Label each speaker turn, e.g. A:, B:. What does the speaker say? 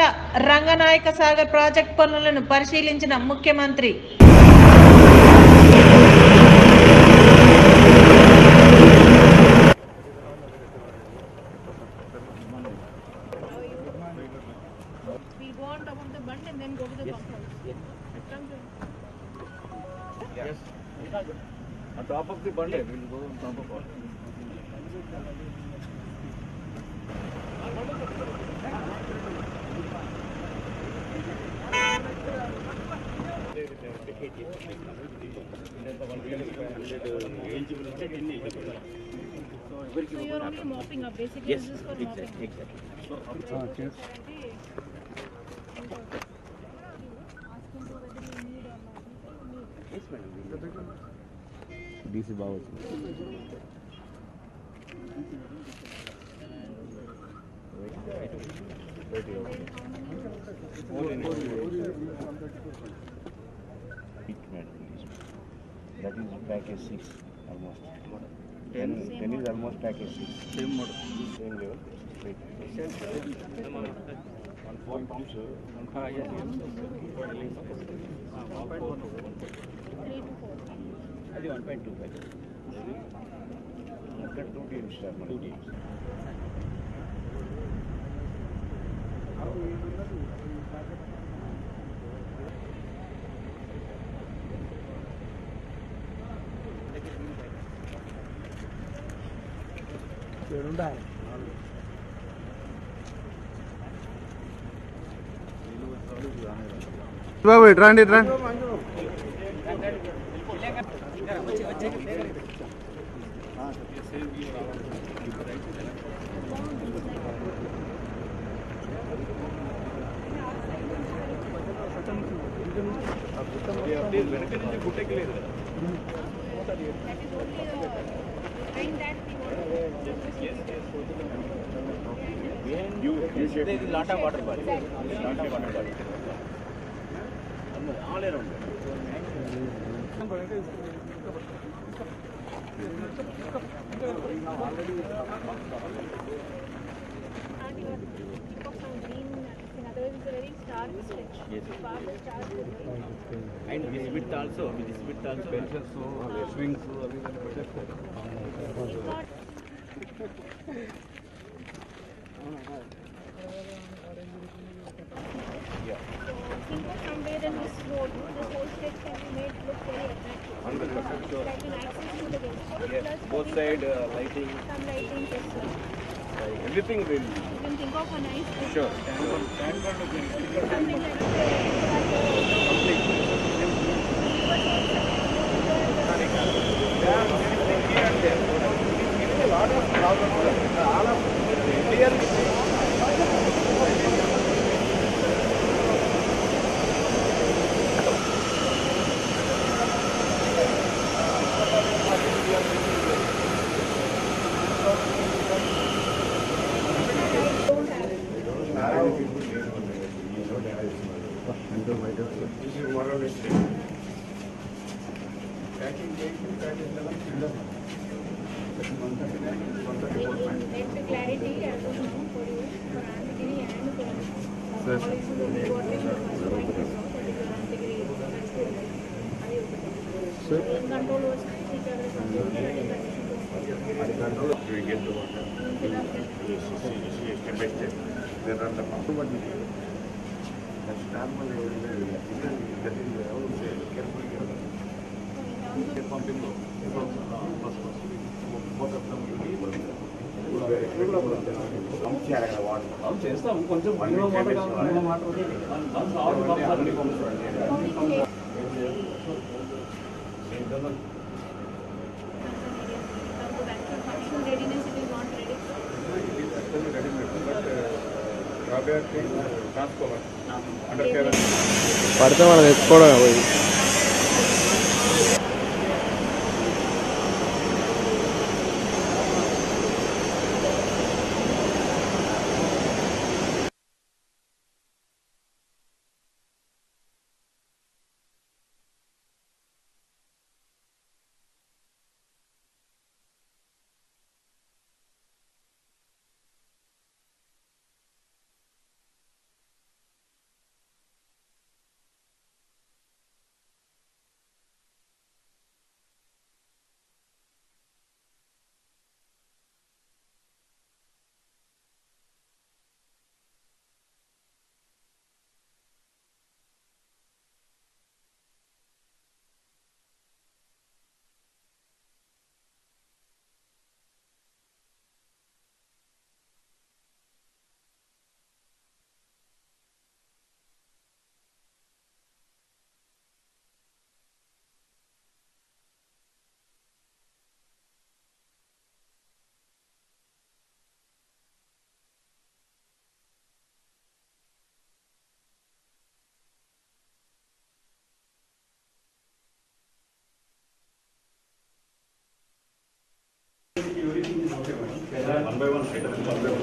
A: Ranganayaka Sagar project పనులను పరిశీలించిన ముఖ్యమంత్రి.
B: We go on top of the bund and then go to the pump house. Yes.
C: Yes. On top of the bund, we will go on top of all.
B: So you are only mopping up. Basically,
C: Yes,
B: this is for
C: exactly.
B: mopping.
C: So, yes. Yes, madam. DC Bawal. That is package 6 almost. 10 is almost package 6. Same model. Same level. On 4 pumps.
B: 3 to 4.
C: అది 1.25. అక్కడ 2 teams sir 2 teams.
D: బాబు రండి రండి
C: వెనక నుంచి గుట్టకి లేదు కదా. Lot of water body. All around. Yes. And this width also. Benches, swings,
B: Yeah. Think of somewhere in this road, this whole stretch can be made look very attractive.
C: 100% sure.
B: Like an access to the village.
C: Yes.
B: Plus
C: Both side lighting.
B: some lighting, yes, sir.
C: Everything will.
B: You can think of a nice place.
C: Sure.
B: Something like clarity as of now for you, for Antigone and for all is good. What we should first find is for particular Antigone. Control was whichever control
C: We get the water. Step by step. Then run the pump. That's normal. That is carefully. Pumping both of them will be చేస్తాం కొంచెం
D: పడితే మనం తెచ్చుకోవడం పోయి
E: 1 by 1 item.